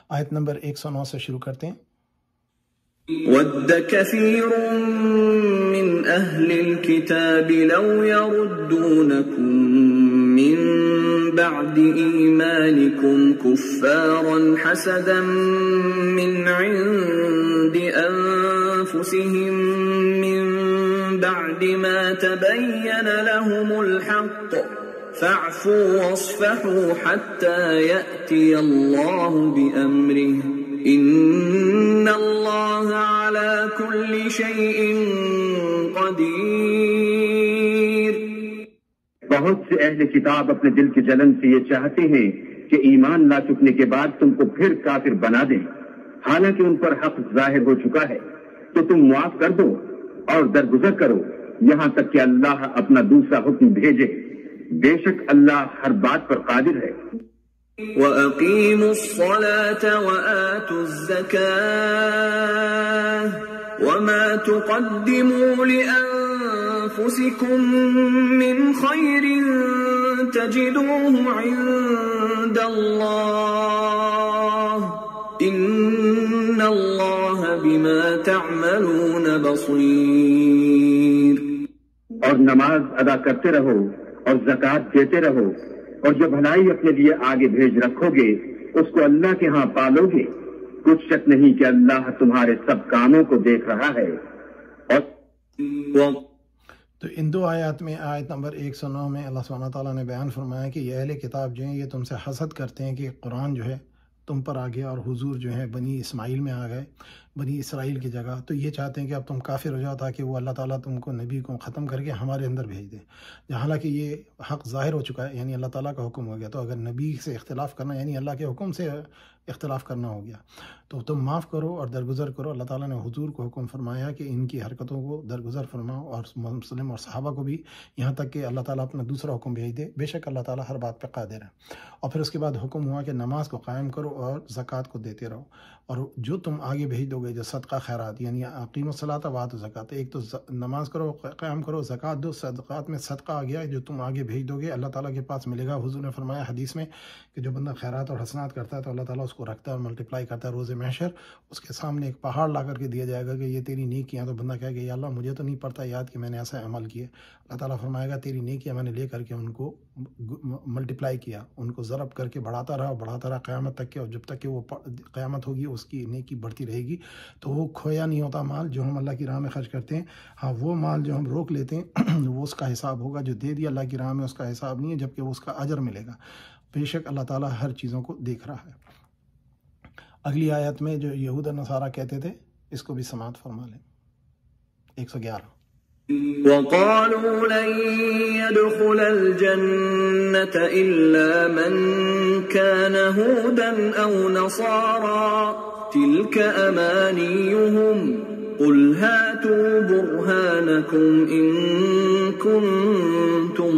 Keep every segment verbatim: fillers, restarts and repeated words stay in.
آیت نمبر ایک سو نو سے شروع کرتے ہیں۔ وَدَّ كَثِيرٌ مِّنْ أَهْلِ الْكِتَابِ لَوْ يَرُدُّونَكُم مِّن بَعْدِ إِيمَانِكُمْ كُفَّارًا حَسَدًا مِّنْ عِندِ أَنفُسِهِم مِّن بَعْدِ مَا تَبَيَّنَ لَهُمُ الْحَقُّ فَاعْفُوا وَاصْفَحُوا حَتَّى يَأْتِيَ اللَّهُ بِأَمْرِهِ إِنَّ اللَّهَ عَلَى كُلِّ شَيْءٍ قَدِيرٌ۔ بہت سے اہل کتاب اپنے دل کی جلن سے یہ چاہتے ہیں کہ ایمان لا چکنے کے بعد تم کو پھر کافر بنا دیں، حالانکہ ان پر حق ظاہر ہو چکا ہے، تو تم معاف کر دو اور درگزر کرو یہاں تک کہ اللہ اپنا دوسرا حکم بھیجے، بے شک اللہ ہر بات پر قادر ہے۔ وَأَقِيمُوا الصَّلَاةَ وَآتُوا الزَّكَاةَ وَمَا تُقَدِّمُوا لِأَنفُسِكُم مِّنْ خَيْرٍ تَجِدُوهُ عِندَ اللَّهِ إِنَّ اللَّهَ بِمَا تَعْمَلُونَ بَصِيرٌ۔ اور نماز ادا کرتے رہو اور زکوٰۃ دیتے رہو، اور جو بھلائی اپنے لیے آگے بھیج رکھو گے اس کو اللہ کے ہاں پالو گے، کچھ شک نہیں کہ اللہ تمہارے سب کاموں کو دیکھ رہا ہے۔ اور تو ان دو آیات میں آیت نمبر ایک سو نو میں اللہ سبحانہ تعالیٰ نے بیان فرمایا کہ یہ اہل کتاب جو ہیں یہ تم سے حسد کرتے ہیں کہ قرآن جو ہے تم پر آ گیا اور حضور جو ہے بنی اسماعیل میں آ گئے، بنی اسرائیل کی جگہ، تو یہ چاہتے ہیں کہ اب تم کافر ہو جاؤ تاکہ وہ اللہ تعالیٰ تم کو نبی کو ختم کر کے ہمارے اندر بھیج دے، حالانکہ یہ حق ظاہر ہو چکا ہے، یعنی اللہ تعالیٰ کا حکم ہو گیا۔ تو اگر نبی سے اختلاف کرنا یعنی اللہ کے حکم سے اختلاف کرنا ہو گیا، تو تم معاف کرو اور درگزر کرو۔ اللہ تعالیٰ نے حضور کو حکم فرمایا کہ ان کی حرکتوں کو درگزر فرماؤ، اور مسلم اور صحابہ کو بھی، یہاں تک کہ اللہ تعالیٰ اپنا دوسرا حکم بھیج دے، بے شک اللہ تعالیٰ ہر بات پہ قادر ہے۔ اور پھر اس کے بعد حکم ہوا کہ نماز کو قائم کرو اور زکوٰۃ کو دیتے رہو، اور جو تم آگے بھیج دو گے جو صدقہ خیرات یعنی اقیموا الصلاۃ وآتوا الزکوٰۃ، ایک تو نماز کرو قائم کرو، زکوٰۃ دو، صدقات میں صدقہ آ گیا جو تم آگے بھیج دو گے اللہ تعالیٰ کے پاس ملے گا۔ حضور نے فرمایا حدیث میں کہ جو بندہ خیرات اور حسنات کرتا ہے تو اللہ تعالیٰ اس کو رکھتا ہے اور ملٹیپلائی کرتا ہے۔ روز محشر اس کے سامنے ایک پہاڑ لا کر کے دیا جائے گا کہ یہ تیری نیکیاں، تو بندہ کہے گا یا اللہ مجھے تو نہیں پڑتا یاد کہ میں نے ایسا عمل کیا، اللہ تعالیٰ فرمائے گا تیری نیکیاں میں نے لے کر کے ان کو ملٹیپلائی کیا، ان کو ضرب کر کے بڑھاتا رہا بڑھاتا رہا قیامت تک کے، اور جب تک کہ وہ قیامت ہوگی اس کی نیکی بڑھتی رہے گی۔ تو وہ کھویا نہیں ہوتا مال جو ہم اللہ کی راہ میں خرچ کرتے ہیں، ہاں وہ مال جو ہم روک لیتے ہیں وہ اس کا حساب ہوگا، جو دے دیا اللہ کی راہ میں اس کا حساب نہیں ہے، جبکہ وہ اس کا اجر ملے گا۔ بے شک اللہ تعالیٰ ہر چیزوں کو دیکھ رہا ہے۔ اگلی آیت میں جو یہود و نصارہ کہتے تھے اس کو بھی سماعت فرما لیں، ایک سو گیارہ۔ وَقَالُوا لَن يَدْخُلَ الْجَنَّةَ إِلَّا مَن كَانَ هُودًا أَوْ نَصَارَىٰ تِلْكَ أَمَانِيُّهُمْ قُلْ هَاتُوا بُرْهَانَكُمْ إِن كُنتُمْ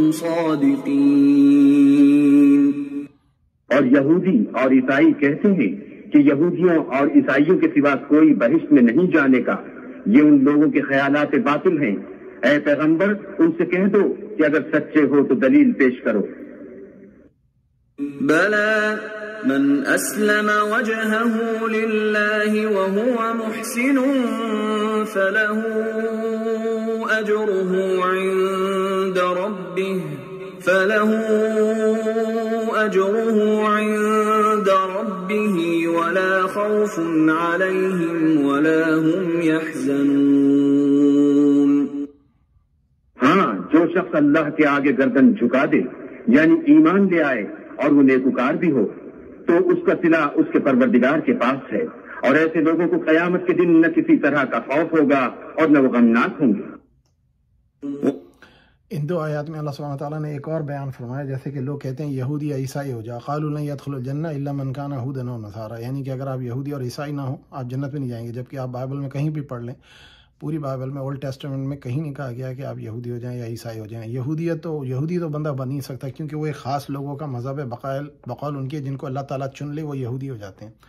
صَادِقِينَ۔ اور یہودی اور عیسائی کہتے ہیں کہ یہودیوں اور عیسائیوں کے سوا کوئی بہشت میں نہیں جانے کا، یہ ان لوگوں کے خیالات باطل ہیں۔ اے پیغمبر ان سے کہہ دو کہ اگر سچے ہو تو دلیل پیش کرو۔ بَلَىٰ مَنْ أَسْلَمَ وَجْهَهُ لِلَّهِ وَهُوَ مُحْسِنٌ فَلَهُ أَجْرُهُ عِندَ رَبِّهِ فَلَهُ أَجْرُهُ عِندَ رَبِّهِ وَلَا خوف عليهم ولا هم يحزنون۔ ہاں جو شخص اللہ کے آگے گردن جھکا دے یعنی ایمان لے آئے اور وہ نیکوکار بھی ہو تو اس کا صلہ اس کے پروردگار کے پاس ہے، اور ایسے لوگوں کو قیامت کے دن نہ کسی طرح کا خوف ہوگا اور نہ وہ غمناک ہوں گے۔ ان دو آیات میں اللہ سبحانہ تعالیٰ نے ایک اور بیان فرمایا، جیسے کہ لوگ کہتے ہیں یہودی یا عیسائی ہو جا، قالوا لن يدخل الجنہ الا من كان هودا او نصارى، یعنی کہ اگر آپ یہودی اور عیسائی نہ ہو آپ جنت میں نہیں جائیں گے، جبکہ آپ بائبل میں کہیں بھی پڑھ لیں، پوری بائبل میں اولڈ ٹیسٹمنٹ میں کہیں نہیں کہا گیا کہ آپ یہودی ہو جائیں یا عیسائی ہو جائیں۔ یہودیت تو یہودی تو بندہ بن نہیں سکتا، کیونکہ وہ ایک خاص لوگوں کا مذہب ہے، بقول بقول ان کے جن کو اللہ تعالیٰ چن لے وہ یہودی ہو جاتے ہیں۔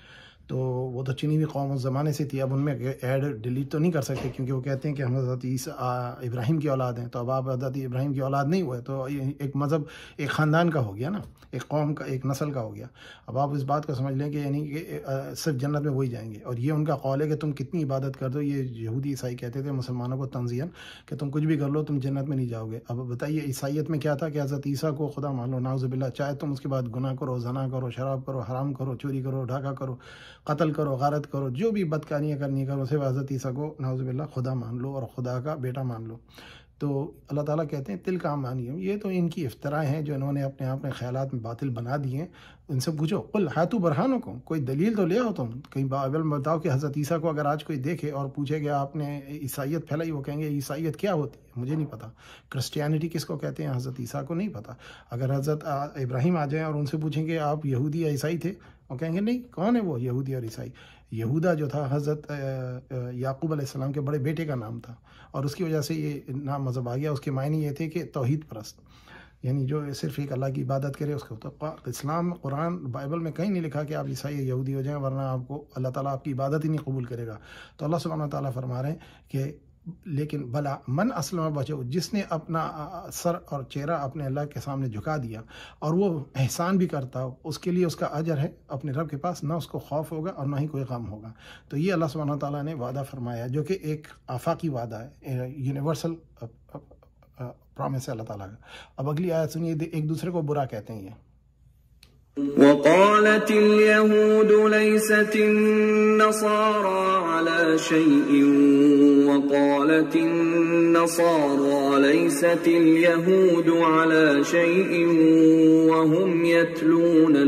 تو وہ تو چنی ہوئی قوم اس زمانے سے تھی، اب ان میں ایڈ ڈیلیٹ تو نہیں کر سکتے کیونکہ وہ کہتے ہیں کہ ہم حضرت عیسیٰ ابراہیم کی اولاد ہیں، تو اب آپ حضرت ابراہیم کی اولاد نہیں ہوئے، تو ایک مذہب ایک خاندان کا ہو گیا نا، ایک قوم کا، ایک نسل کا ہو گیا۔ اب آپ اس بات کو سمجھ لیں کہ یعنی کہ صرف جنت میں وہی جائیں گے، اور یہ ان کا قول ہے کہ تم کتنی عبادت کر دو، یہ یہودی عیسائی کہتے تھے مسلمانوں کو تنزیہاً کہ تم کچھ بھی کر لو تم جنت میں نہیں جاؤ گے۔ اب بتائیے عیسائیت میں کیا تھا کہ حضرت عیسیٰ کو خدا مان لو، نعوذ باللہ، چاہے تم اس کے بعد گناہ کرو، زنا کرو، شراب کرو، حرام کرو، چوری کرو، ڈھاکہ کرو، قتل کرو، غارت کرو، جو بھی بدکاریاں کرنی کرو، صرف حضرت عیسیٰ کو نعوذ باللہ خدا مان لو اور خدا کا بیٹا مان لو۔ تو اللہ تعالیٰ کہتے ہیں تل کا امانیہم، یہ تو ان کی افتراء ہیں جو انہوں نے اپنے آپ میں خیالات میں باطل بنا دیے ہیں۔ ان سے پوچھو قل ہاتو برہانکم، کوئی دلیل تو لے آؤ، تم کہیں بائبل میں بتاؤ کہ حضرت عیسیٰ کو اگر آج کوئی دیکھے اور پوچھے کہ آپ نے عیسائیت پھیلائی، وہ کہیں گے عیسائیت کیا ہوتی ہے مجھے نہیں پتہ، کرسچینٹی کس کو کہتے ہیں حضرت عیسیٰ کو نہیں پتہ۔ اگر حضرت ابراہیم آ جائیں اور ان سے پوچھیں کہ آپ یہودی یا عیسائی تھے، وہ کہیں گے نہیں، کون ہے وہ یہودی اور عیسائی؟ یہودا جو تھا حضرت یعقوب علیہ السلام کے بڑے بیٹے کا نام تھا، اور اس کی وجہ سے یہ نام مذہب آ گیا۔ اس کے معنی یہ تھے کہ توحید پرست، یعنی جو صرف ایک اللہ کی عبادت کرے اس کو۔ تو اسلام، قرآن، بائبل میں کہیں نہیں لکھا کہ آپ عیسائی یا یہودی ہو جائیں ورنہ آپ کو اللہ تعالیٰ آپ کی عبادت ہی نہیں قبول کرے گا۔ تو اللہ سبحانہ و تعالیٰ فرما رہے ہیں کہ لیکن بلا من اسلم بچو، جس نے اپنا سر اور چہرہ اپنے اللہ کے سامنے جھکا دیا اور وہ احسان بھی کرتا ہو، اس کے لیے اس کا اجر ہے اپنے رب کے پاس، نہ اس کو خوف ہوگا اور نہ ہی کوئی غم ہوگا۔ تو یہ اللہ سبحانہ تعالیٰ نے وعدہ فرمایا جو کہ ایک آفاقی وعدہ ہے، یونیورسل پرامس ہے اللہ تعالیٰ کا۔ اب اگلی آیت سنیے، ایک دوسرے کو برا کہتے ہیں یہ۔ وقالت اليهود ليست النصارى على شيء وقالت النصارى ليست اليهود على شيء وهم يتلون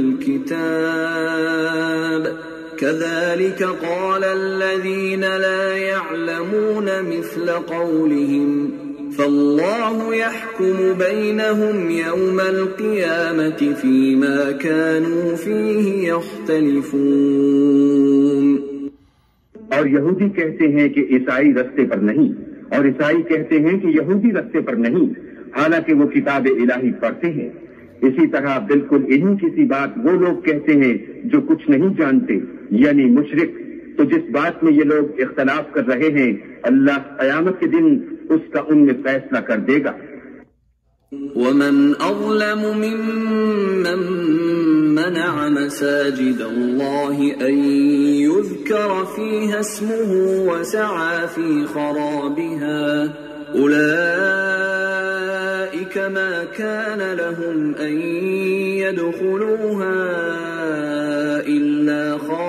الكتاب كذلك قال الذين لا يعلمون مثل قولهم فالله يحكم بينهم يوم القيامة فيما كانوا فيه يختلفون۔ اور یہودی کہتے ہیں کہ عیسائی رستے پر نہیں، اور عیسائی کہتے ہیں کہ یہودی رستے پر نہیں، حالانکہ وہ کتاب الہی پڑھتے ہیں۔ اسی طرح بالکل انہی کسی بات وہ لوگ کہتے ہیں جو کچھ نہیں جانتے، یعنی مشرک۔ تو جس بات میں یہ لوگ اختلاف کر رہے ہیں اللہ قیامت کے دن اس کا ان میں فیصلہ کر دے گا۔ ومن اظلم ممن منع مساجد الله ان يذكر فيها اسمه وسعى في خرابها اولئك ما كان لهم ان يدخلوها الا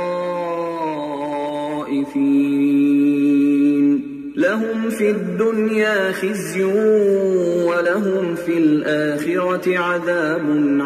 خائفين لهم في الدنيا خزي ولهم في الآخرة عذاب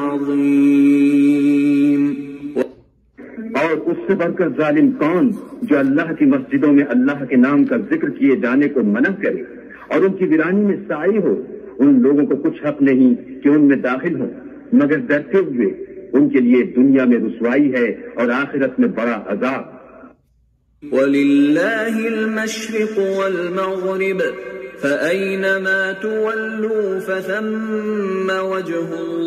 عظيم۔ اور اس سے بڑھ کر ظالم کون جو اللہ کی مسجدوں میں اللہ کے نام کا ذکر کیے جانے کو منع کرے اور ان کی ویرانی میں سائی ہو؟ ان لوگوں کو کچھ حق نہیں کہ ان میں داخل ہوں مگر ڈرتے ہوئے، ان کے لیے دنیا میں رسوائی ہے اور آخرت میں بڑا عذاب۔ وَلِلَّهِ الْمَشْرِقُ وَالْمَغْرِبُ فَأَيْنَمَا تُوَلُّوا فَثَمَّ وَجْهُ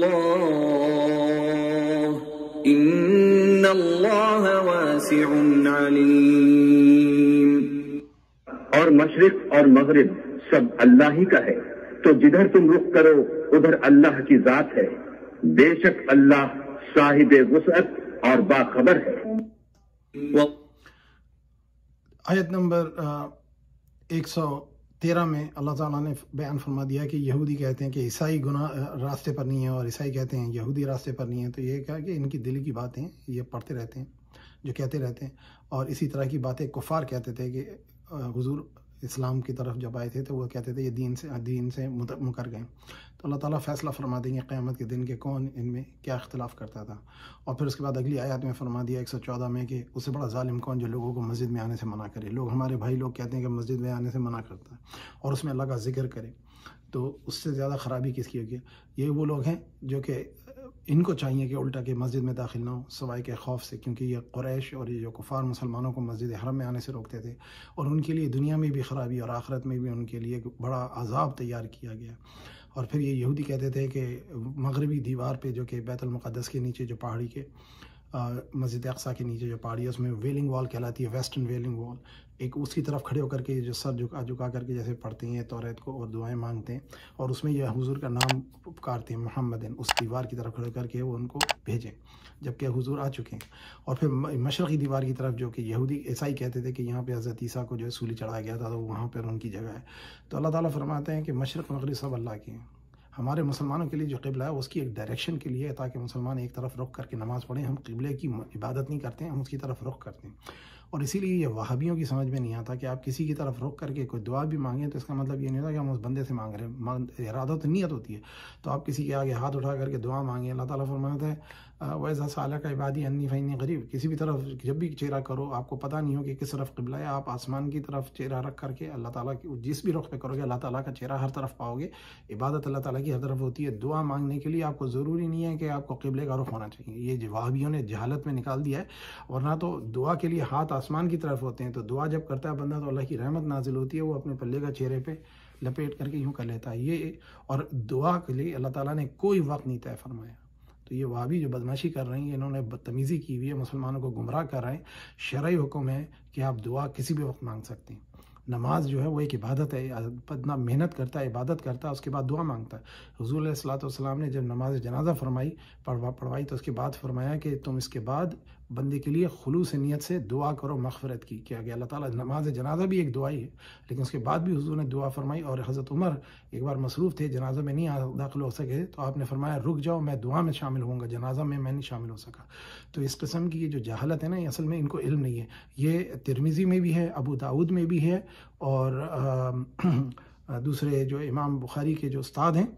اللَّهِ إِنَّ اللَّهَ وَاسِعٌ عَلِيمٌ۔ اور مشرق اور مغرب سب اللہ ہی کا ہے، تو جدھر تم رخ کرو ادھر اللہ کی ذات ہے، بے شک اللہ صاحب وسعت اور باخبر ہے۔ آیت نمبر ایک سو تیرہ میں اللہ تعالیٰ نے بیان فرما دیا کہ یہودی کہتے ہیں کہ عیسائی گناہ راستے پر نہیں ہیں اور عیسائی کہتے ہیں یہودی راستے پر نہیں ہیں۔ تو یہ کہا کہ ان کی دل کی باتیں یہ پڑھتے رہتے ہیں، جو کہتے رہتے ہیں، اور اسی طرح کی باتیں کفار کہتے تھے کہ حضور اسلام کی طرف جب آئے تھے تو وہ کہتے تھے یہ دین سے دین سے مکر گئے۔ تو اللہ تعالیٰ فیصلہ فرما دیں گے قیامت کے دن کہ کون ان میں کیا اختلاف کرتا تھا۔ اور پھر اس کے بعد اگلی آیات میں فرما دیا ایک سو چودہ میں کہ اس سے بڑا ظالم کون جو لوگوں کو مسجد میں آنے سے منع کرے۔ لوگ ہمارے بھائی لوگ کہتے ہیں کہ مسجد میں آنے سے منع کرتا ہے اور اس میں اللہ کا ذکر کرے، تو اس سے زیادہ خرابی کس کی ہوگی؟ یہ وہ لوگ ہیں جو کہ ان کو چاہیے کہ الٹا کہ مسجد میں داخل نہ ہو سوائے کے خوف سے، کیونکہ یہ قریش اور یہ جو کفار مسلمانوں کو مسجد حرم میں آنے سے روکتے تھے، اور ان کے لیے دنیا میں بھی خرابی اور آخرت میں بھی ان کے لیے بڑا عذاب تیار کیا گیا۔ اور پھر یہ یہودی کہتے تھے کہ مغربی دیوار پہ جو کہ بیت المقدس کے نیچے جو پہاڑی کے مسجد اقصیٰ کے نیچے جو پہاڑی ہے اس میں ویلنگ وال کہلاتی ہے، ویسٹرن ویلنگ وال، ایک اس کی طرف کھڑے ہو کر کے جو سر جھکا جھکا کر کے جیسے پڑھتے ہیں توریت کو اور دعائیں مانگتے ہیں، اور اس میں یہ حضور کا نام پکارتے ہیں محمدن، اس دیوار کی طرف کھڑے کر کے وہ ان کو بھیجیں جبکہ حضور آ چکے ہیں۔ اور پھر مشرقی دیوار کی طرف جو کہ یہودی عیسائی کہتے تھے کہ یہاں پہ حضرت عیسیٰ کو جو ہے سولی چڑھایا گیا تھا تو وہاں پر ان کی جگہ ہے، تو اللہ تعالیٰ فرماتے ہیں کہ مشرق مغرب سب اللہ کے ہیں۔ ہمارے مسلمانوں کے لیے جو قبلہ ہے اس کی ایک ڈائریکشن کے لیے ہے تاکہ مسلمان ایک طرف رخ کر کے نماز پڑھیں، ہم قبلے کی عبادت نہیں کرتے ہیں، ہم اس کی طرف رخ کرتے ہیں۔ اور اسی لیے یہ وہابیوں کی سمجھ میں نہیں آتا کہ آپ کسی کی طرف رخ کر کے کوئی دعا بھی مانگیں تو اس کا مطلب یہ نہیں ہوتا کہ ہم اس بندے سے مانگ رہے ہیں، ارادہ تو نیت ہوتی ہے، تو آپ کسی کے آگے ہاتھ اٹھا کر کے دعا مانگیں۔ اللہ تعالیٰ فرماتا ہے وَإِذَا سَأَلَكَ عِبَادِي عَنِّي فَإِنِّي قَرِيبٌ، کسی بھی طرف جب بھی چہرہ کرو آپ کو پتہ نہیں ہو کہ کس طرف قبلہ ہے، آپ آسمان کی طرف چہرہ رکھ کر کے اللہ تعالیٰ کی جس بھی رخ پہ کرو گے اللہ تعالیٰ کا چہرہ ہر طرف پاؤ گے۔ عبادت اللہ تعالیٰ کی ہر طرف ہوتی ہے۔ دعا مانگنے کے لیے آپ کو ضروری نہیں ہے کہ آپ کو قبلے کا رخ ہونا چاہیے، یہ وہابیوں نے جہالت میں نکال دیا ہے، ورنہ تو دعا کے لیے ہاتھ آسمان کی طرف ہوتے ہیں، تو دعا جب کرتا ہے بندہ تو اللہ کی رحمت نازل ہوتی ہے، وہ اپنے پلے کا چہرے پہ لپیٹ کر کے یوں کر لیتا ہے یہ، اور دعا کے لیے اللہ تعالیٰ نے کوئی وقت نہیں طے فرمایا۔ تو یہ وہابی جو بدماشی کر رہے ہیں، انہوں نے بدتمیزی کی ہوئی ہے، مسلمانوں کو گمراہ کر رہے ہیں۔ شرعی حکم ہے کہ آپ دعا کسی بھی وقت مانگ سکتے ہیں۔ نماز جو ہے وہ ایک عبادت ہے، اتنا محنت کرتا ہے، عبادت کرتا ہے، اس کے بعد دعا مانگتا ہے۔ حضور علیہ الصلوۃ والسلام نے جب نماز جنازہ فرمائی پڑھوا پڑھوائی تو اس کے بعد فرمایا کہ تم اس کے بعد بندے کے لیے خلوص نیت سے دعا کرو مغفرت کی، کیا گیا اللہ تعالیٰ نماز جنازہ بھی ایک دعا ہی ہے، لیکن اس کے بعد بھی حضور نے دعا فرمائی۔ اور حضرت عمر ایک بار مصروف تھے، جنازہ میں نہیں داخل ہو سکے تو آپ نے فرمایا رک جاؤ، میں دعا میں شامل ہوں گا، جنازہ میں میں نہیں شامل ہو سکا۔ تو اس قسم کی یہ جو جہالت ہے نا، یہ اصل میں ان کو علم نہیں ہے۔ یہ ترمذی میں بھی ہے، ابو داؤد میں بھی ہے، اور دوسرے جو امام بخاری کے جو استاد ہیں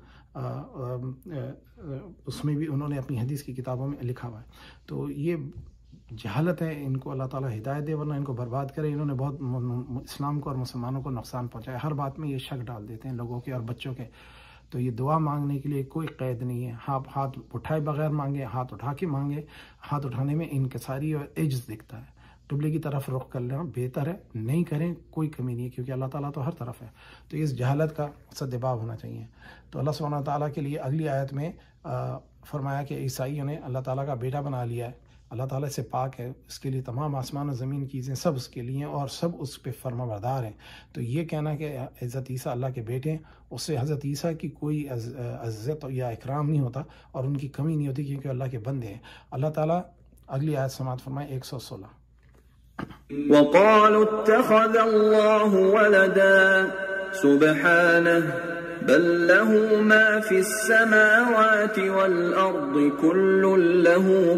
اس میں بھی انہوں نے اپنی حدیث کی کتابوں میں لکھا ہوا ہے۔ تو یہ جہالت ہے، ان کو اللہ تعالیٰ ہدایت دے ورنہ ان کو برباد کرے۔ انہوں نے بہت اسلام کو اور مسلمانوں کو نقصان پہنچایا، ہر بات میں یہ شک ڈال دیتے ہیں لوگوں کے اور بچوں کے۔ تو یہ دعا مانگنے کے لیے کوئی قید نہیں ہے، آپ ہاتھ اٹھائے بغیر مانگے، ہاتھ اٹھا کے مانگے، ہاتھ اٹھانے میں انکساری اور عجز دکھتا ہے۔ قبلے کی طرف رخ کر لینا بہتر ہے، نہیں کریں کوئی کمی نہیں ہے، کیونکہ اللہ تعالیٰ تو ہر طرف ہے۔ تو اس جہالت کا سدباب ہونا چاہیے۔ تو اللہ سبحانہ تعالیٰ کے لیے اگلی آیت میں فرمایا کہ عیسائیوں نے اللہ تعالیٰ کا بیٹا بنا لیا ہے، اللہ تعالیٰ سے پاک ہے، اس کے لیے تمام آسمان و زمین کی چیزیں سب اس کے لیے ہیں اور سب اس پہ فرما بردار ہیں۔ تو یہ کہنا کہ حضرت عیسیٰ اللہ کے بیٹے ہیں، اس سے حضرت عیسیٰ کی کوئی عزت یا اکرام نہیں ہوتا اور ان کی کمی نہیں ہوتی، کیونکہ اللہ کے بندے ہیں۔ اللہ تعالیٰ اگلی آیت سماعت فرمائے ایک سو سولہ۔ وقالوا اتخذ الله ولدا سبحانه بل له ما في السماوات والأرض كل له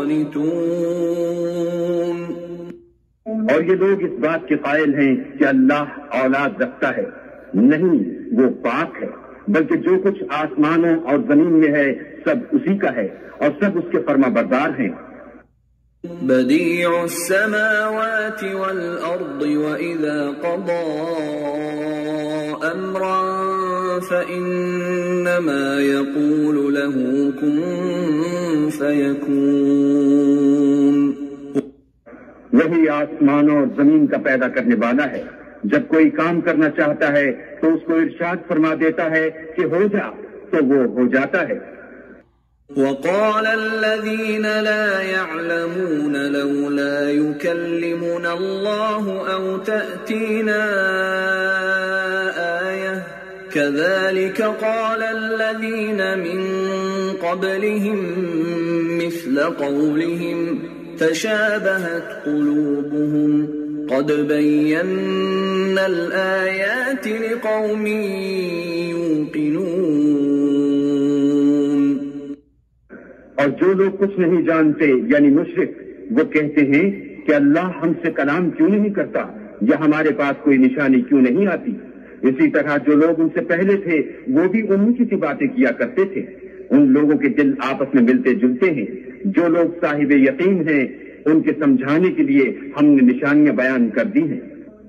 قانتون۔ اور یہ لوگ اس بات کے قائل ہیں کہ اللہ اولاد رکھتا ہے، نہیں، وہ پاک ہے، بلکہ جو کچھ آسمانوں اور زمین میں ہے سب اسی کا ہے اور سب اس کے فرما بردار ہیں۔ بديع السماوات والأرض وإذا قضى أمرا فإنما يقول له كن فيكون۔ وہی آسمانوں اور زمین کا پیدا کرنے والا ہے، جب کوئی کام کرنا چاہتا ہے تو اس کو ارشاد فرما دیتا ہے کہ ہو جا، تو وہ ہو جاتا ہے۔ وقال الذين لا يعلمون لولا يكلمنا الله أو تأتينا آية كذلك قال الذين من قبلهم مثل قولهم تشابهت قلوبهم قد بينا الآيات لقوم يوقنون۔ اور جو لوگ کچھ نہیں جانتے یعنی مشرک، وہ کہتے ہیں کہ اللہ ہم سے کلام کیوں نہیں کرتا یا ہمارے پاس کوئی نشانی کیوں نہیں آتی۔ اسی طرح جو لوگ ان سے پہلے تھے وہ بھی انہی کی سی باتیں کیا کرتے تھے۔ ان لوگوں کے دل آپس میں ملتے جلتے ہیں، جو لوگ صاحب یقین ہیں ان کے سمجھانے کے لیے ہم نے نشانیاں بیان کر دی ہیں۔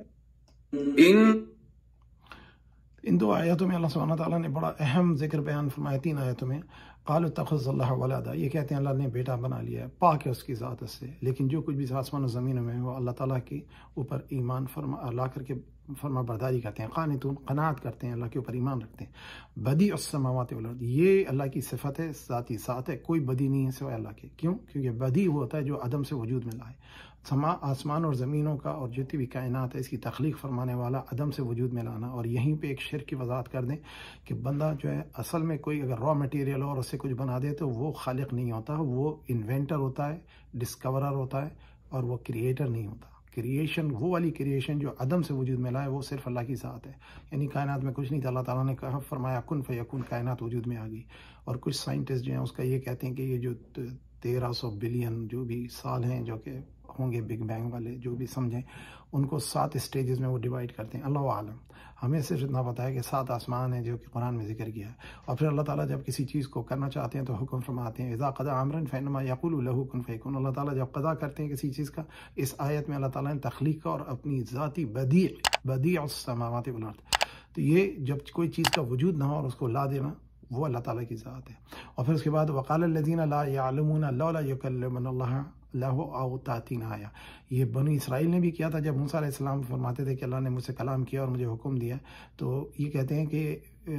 ان دو آیتوں میں اللہ سبحانہ تعالیٰ نے بڑا اہم ذکر بیان فرمایا، تین آیتوں میں۔ قالوا اتخذ اللہ ولدا، یہ کہتے ہیں اللہ نے بیٹا بنا لیا ہے، پاک ہے اس کی ذات سے، لیکن جو کچھ بھی آسمان و زمین میں وہ اللہ تعالیٰ کے اوپر ایمان فرما لا کر کے فرما برداری کرتے ہیں، قانتون قناعت کرتے ہیں، اللہ کے اوپر ایمان رکھتے ہیں۔ بدیع السماوات والارض، یہ اللہ کی صفت ہے، ذاتی ذات ہے، کوئی بدی نہیں ہے سوائے اللہ کے۔ کیوں؟ کیونکہ بدیع وہ ہوتا ہے جو عدم سے وجود میں لائے۔ سما آسمان اور زمینوں کا اور جتنی بھی کائنات ہے اس کی تخلیق فرمانے والا، عدم سے وجود میں لانا۔ اور یہیں پہ ایک شرک کی وضاحت کر دیں کہ بندہ جو ہے اصل میں کوئی اگر را مٹیریل اور اس سے کچھ بنا دے تو وہ خالق نہیں ہوتا، وہ انوینٹر ہوتا ہے، ڈسکورر ہوتا ہے، اور وہ کریٹر نہیں ہوتا۔ کریشن، وہ والی کریشن جو عدم سے وجود میں لائے، وہ صرف اللہ کی ذات ہے۔ یعنی کائنات میں کچھ نہیں تھا، اللہ تعالیٰ نے کہا فرمایا کن فیکون، کائنات وجود میں آ گئی۔ اور کچھ سائنٹسٹ جو ہیں اس کا یہ کہتے ہیں کہ یہ جو تیرہ سو بلین جو بھی سال ہیں جو کہ ہوں گے بگ بینگ والے، جو بھی سمجھیں، ان کو سات اسٹیجز میں وہ ڈیوائڈ کرتے ہیں، اللہ عالم۔ ہمیں صرف اتنا پتا ہے کہ سات آسمان ہیں جو کہ قرآن میں ذکر کیا ہے۔ اور پھر اللہ تعالیٰ جب کسی چیز کو کرنا چاہتے ہیں تو حکم فرماتے ہیں، اذا قضى امرا فانما يقول له كن فيكون۔ اللہ تعالیٰ جب قضا کرتے ہیں کسی چیز کا، اس آیت میں اللہ تعالیٰ نے تخلیق کا اور اپنی ذاتی بدیع بدیع السماوات والارض، تو یہ جب کوئی چیز کا وجود نہ ہو اور اس کو لا دینا، وہ اللہ تعالیٰ کی ذات ہے۔ اور پھر اس کے بعد وقال الذين لا يعلمون لولا يكلمنا الله اللہ او تاتینا آیا، یہ بنی اسرائیل نے بھی کیا تھا جب موسیٰ علیہ السلام فرماتے تھے کہ اللہ نے مجھ سے کلام کیا اور مجھے حکم دیا، تو یہ کہتے ہیں کہ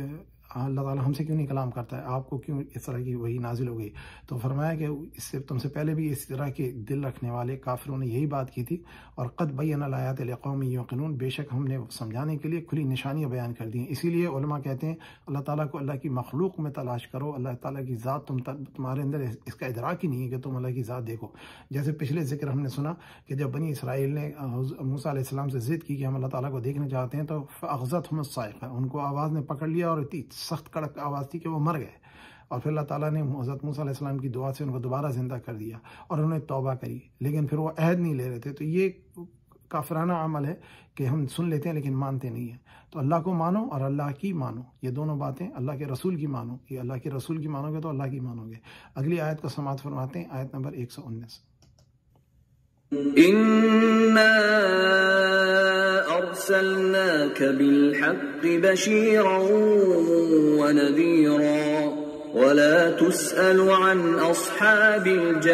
اللہ تعالیٰ ہم سے کیوں نہیں کلام کرتا ہے، آپ کو کیوں اس طرح کی وہی نازل ہو گئی؟ تو فرمایا کہ اس سے تم سے پہلے بھی اس طرح کے دل رکھنے والے کافروں نے یہی بات کی تھی، اور قد بین الآیات لقوم یوقنون، بے شک ہم نے سمجھانے کے لیے کھلی نشانیاں بیان کر دی ہیں۔ اسی لیے علماء کہتے ہیں اللہ تعالیٰ کو اللہ کی مخلوق میں تلاش کرو، اللہ تعالیٰ کی ذات تم تمہارے اندر اس کا ادراک ہی نہیں ہے کہ تم اللہ کی ذات دیکھو۔ جیسے پچھلے ذکر ہم نے سنا کہ جب بنی اسرائیل نے موسیٰ علیہ السلام سے ضد کی کہ ہم اللہ تعالیٰ کو دیکھنا چاہتے ہیں، تو فأخذتهم الصاعقہ، ان کو آواز نے پکڑ لیا اور اتنی سخت کڑک آواز تھی کہ وہ مر گئے۔ اور پھر اللہ تعالیٰ نے حضرت موسیٰ علیہ السلام کی دعا سے ان کو دوبارہ زندہ کر دیا اور انہوں نے توبہ کری، لیکن پھر وہ عہد نہیں لے رہے تھے۔ تو یہ کافرانہ عمل ہے کہ ہم سن لیتے ہیں لیکن مانتے نہیں ہیں۔ تو اللہ کو مانو اور اللہ کی مانو، یہ دونوں باتیں، اللہ کے رسول کی مانو، یہ اللہ کے رسول کی مانو گے تو اللہ کی مانو گے۔ اگلی آیت کو سماعت فرماتے ہیں، آیت نمبر ایک سو انیس۔ إنا أرسلناك بالحق بشيرا ونذيرا ولا تسأل عن أصحاب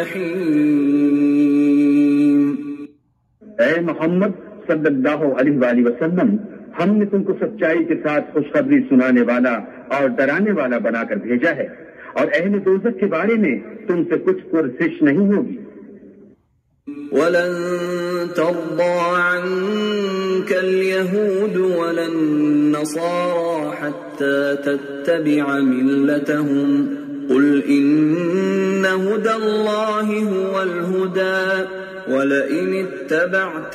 الجحيم۔ اے محمد صلی اللہ علیہ وآلہ وسلم، ہم نے تم کو سچائی کے ساتھ خوشخبری سنانے والا اور ڈرانے والا بنا کر بھیجا ہے، اور اہل دوزخ کے بارے میں تم سے کچھ پرسش نہیں ہوگی۔ وَلَن تَرْضَىٰ عَنكَ الْيَهُودُ وَلَا النَّصَارَىٰ حَتَّىٰ تَتَّبِعَ مِلَّتَهُمْ قُلْ إِنَّ هُدَى اللَّهِ هُوَ الْهُدَىٰ وَلَئِنِ اتَّبَعْتَ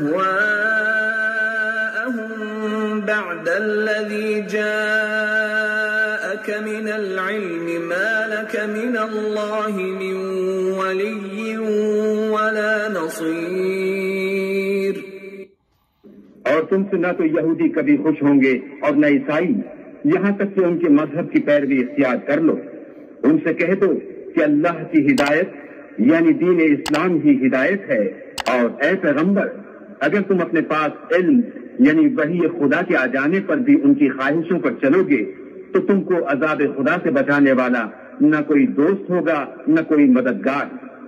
أَهْوَاءَهُم بَعْدَ الَّذِي جَاءَكَ مِنَ الْعِلْمِ مَا لَكَ مِنَ اللَّهِ مِن وَلِيٍّ وَلَا نَصِيرٍ۔ اور تم سے نہ تو یہودی کبھی خوش ہوں گے اور نہ عیسائی، یہاں تک کہ ان کے مذہب کی پیروی اختیار کر لو۔ ان سے کہہ دو کہ اللہ کی ہدایت یعنی دین اسلام ہی ہدایت ہے، اور اے پیغمبر اگر تم اپنے پاس علم یعنی وحی خدا کے آ جانے پر بھی ان کی خواہشوں پر چلو گے تو تم کو عذاب خدا سے بچانے والا نہ کوئی دوست ہوگا نہ کوئی مددگار۔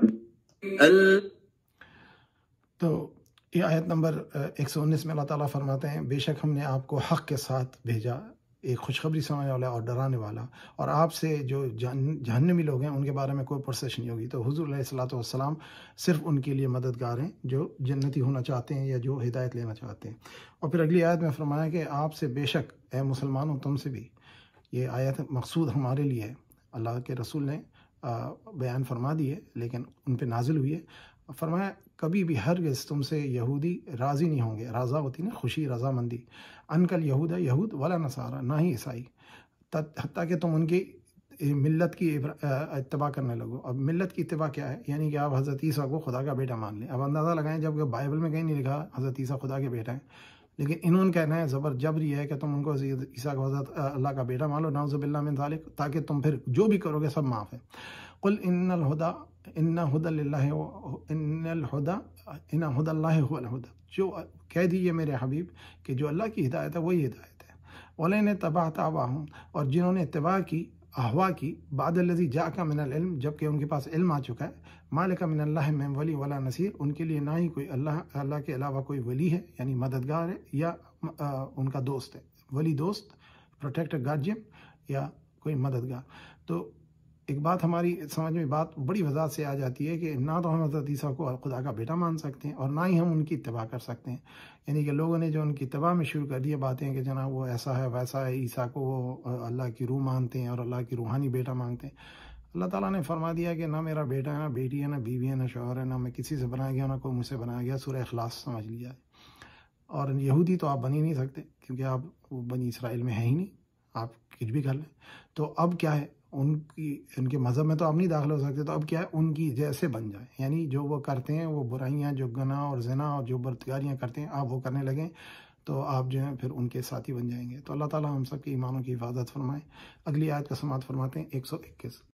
تو یہ آیت نمبر ایک سو انیس میں اللہ تعالیٰ فرماتے ہیں، بے شک ہم نے آپ کو حق کے ساتھ بھیجا، ایک خوشخبری سنانے والا اور ڈرانے والا، اور آپ سے جو جہنمی لوگ ہیں ان کے بارے میں کوئی پرسش نہیں ہوگی۔ تو حضور علیہ الصلوۃ والسلام صرف ان کے لیے مددگار ہیں جو جنتی ہونا چاہتے ہیں یا جو ہدایت لینا چاہتے ہیں۔ اور پھر اگلی آیت میں فرمایا کہ آپ سے بے شک اے مسلمانوں تم سے بھی، یہ آیت مقصود ہمارے لیے ہے، اللہ کے رسول نے بیان فرما دی ہے لیکن ان پہ نازل ہوئی ہے۔ فرمایا کبھی بھی ہرگز تم سے یہودی راضی نہیں ہوں گے، رضا ہوتی نا خوشی، رضامندی، انکل یہود یہود ولا نصارہ، نہ ہی عیسائی، حتیٰ کہ تم ان کی ملت کی اتباع کرنے لگو۔ اب ملت کی اتباع کیا ہے؟ یعنی کہ آپ حضرت عیسیٰ کو خدا کا بیٹا مان لیں۔ اب اندازہ لگائیں جب کہ بائبل میں کہیں نہیں لکھا حضرت عیسیٰ خدا کے بیٹا ہیں، لیکن انہوں نے کہنا ہے زبر جبر یہ ہے کہ تم ان کو عیسیٰ کو حضرت اللہ کا بیٹا مان لو، نعوذ باللہ من ذالک، تاکہ تم پھر جو بھی کرو گے سب معاف ہے۔ قل ان الہدی ان ہدی اللہ ان الہدی ان ہدی اللہ هو الہدی، جو کہہ دیجیے میرے حبیب کہ جو اللہ کی ہدایت ہے وہی ہدایت ہے۔ وَلَئِنِ اتَّبَعْتَ أَهْوَاءَهُمْ، اور جنہوں نے اتباع کی احوا کی بعد الذی جاءک من العلم، جبکہ ان کے پاس علم آ چکا ہے، ما لک من اللہ من ولی ولا نصیر، ان کے لیے نہ ہی کوئی اللہ اللہ کے علاوہ کوئی ولی ہے یعنی مددگار ہے، یا ان کا دوست ہے، ولی دوست، پروٹیکٹر گارجین، یا کوئی مددگار۔ تو ایک بات ہماری سمجھ میں بات بڑی وضاحت سے آ جاتی ہے کہ نہ تو ہم حضرت عیسیٰ کو خدا کا بیٹا مان سکتے ہیں اور نہ ہی ہم ان کی اتباع کر سکتے ہیں، یعنی کہ لوگوں نے جو ان کی اتباع میں شروع کر دی باتیں کہ جناب وہ ایسا ہے ویسا ہے، عیسیٰ کو وہ اللہ کی روح مانتے ہیں اور اللہ کی روحانی بیٹا مانگتے ہیں۔ اللہ تعالیٰ نے فرما دیا کہ نہ میرا بیٹا ہے، نہ بیٹی ہے، نہ بیوی ہے، نہ شوہر ہے، نہ میں کسی سے بنایا گیا، نہ کوئی مجھ سے بنایا گیا، سورہ اخلاص سمجھ لیا ہے۔ اور یہودی تو آپ بن ہی نہیں سکتے کیونکہ آپ بنی اسرائیل میں ہیں ہی نہیں، آپ کچھ بھی کر لیں۔ تو اب کیا ہے، ان کی ان کے مذہب میں تو آپ نہیں داخل ہو سکتے، تو اب کیا ہے، ان کی جیسے بن جائے، یعنی جو وہ کرتے ہیں وہ برائیاں، جو گناہ اور زنا اور جو بدکاریاں کرتے ہیں آپ وہ کرنے لگیں تو آپ جو ہیں پھر ان کے ساتھی بن جائیں گے۔ تو اللہ تعالیٰ ہم سب کے ایمانوں کی حفاظت فرمائے۔ اگلی آیت کا سماعت فرماتے ہیں ایک سو اکیس۔